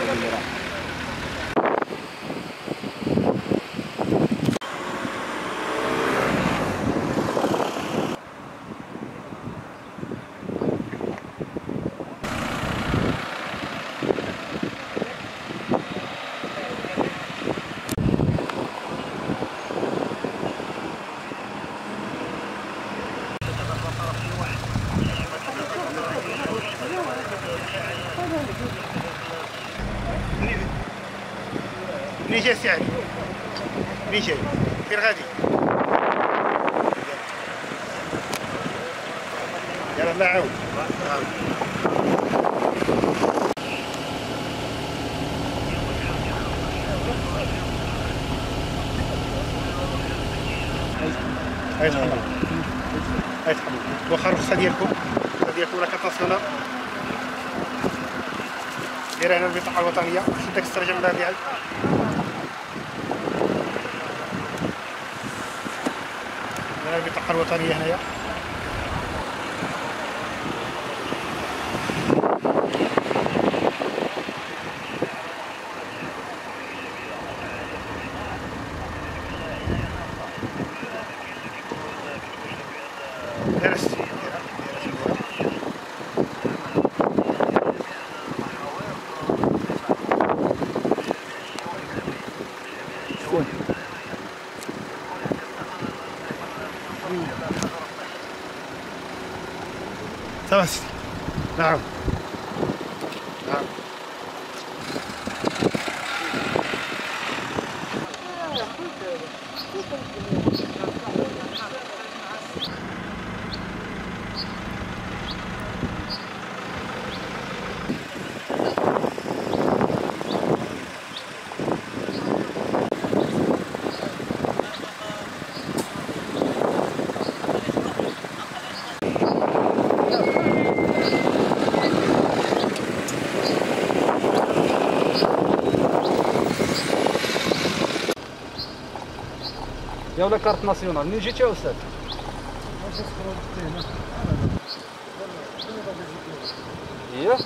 منين جاي السي علي؟ منين جاي؟ فين غادي؟ يلا الله يعاون. هاي تحمل هاي تحمل واخا الرخصة ديالكم ولا كتوصلونا داير هنا البطاقة الوطنية شد داك السرجة من ديالك هنا البطاقة الوطنية هنايا صافا سيدي. نعم نعم يا ولا كارت ناسيونال منين جيتي يا استاذ؟ هي؟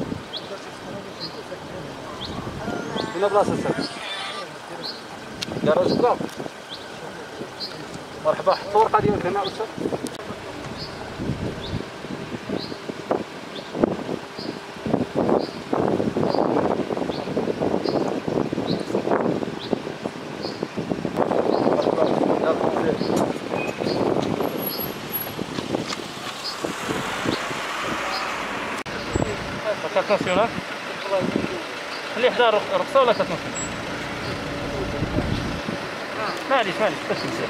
فين بلاصة استاذ؟ دار الزباب مرحبا حط الورقة ديالك هنا استاذ كارت ناسيونال خلي حدا رخصة ولا كارت ناسيونال معليش باش نسال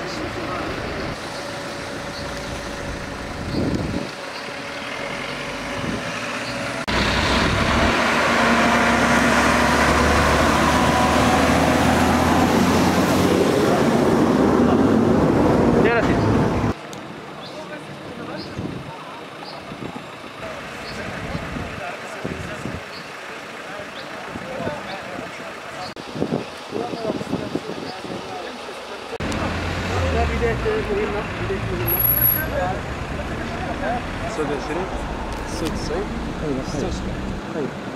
بداية مهمة 29 96 96